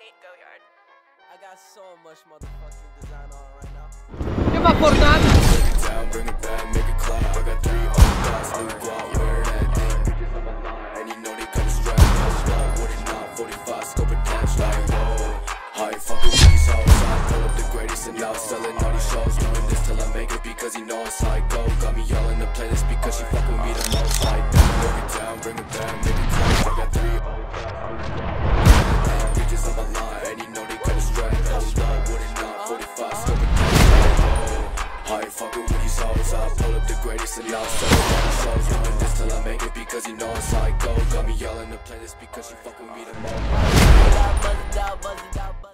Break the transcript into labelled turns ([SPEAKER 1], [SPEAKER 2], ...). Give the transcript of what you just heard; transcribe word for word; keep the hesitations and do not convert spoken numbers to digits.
[SPEAKER 1] I got so much motherfucking design on right now.
[SPEAKER 2] Nie ma portal!
[SPEAKER 3] Bring it back, make it clap. I got three old guys, new guap, wear that thing. Bitches on my line, and you know they come strapped. What it not, forty-five, scope attached, like whoa. How you fucking with these hoes? I pull up the greatest and now selling all these shows. Doing this till I make it because he knows how I go. Got me all in the playlist because she fuck with me the most. Like that, break it down, bring it back, make it clap. I got three old guys, bitches on my line, and you know they come strapped. Hold up, what it not, forty-five, scope attached, like whoa. How you fucking with these hoes? I pull up the greatest and now selling all these shows. Doing this till I make it because he knows how I go. Got me all in the playlist because she fuck with me the most.
[SPEAKER 1] Buzz it out, buzz it out, buzz it out.